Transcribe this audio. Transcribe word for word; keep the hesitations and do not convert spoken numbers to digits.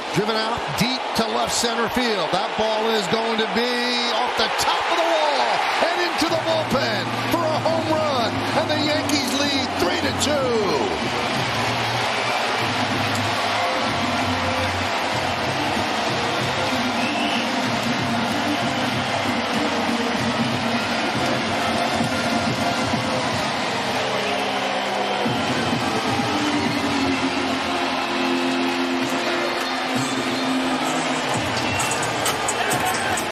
Driven out deep to left center field. That ball is going to be off the top of the wall and into the bullpen.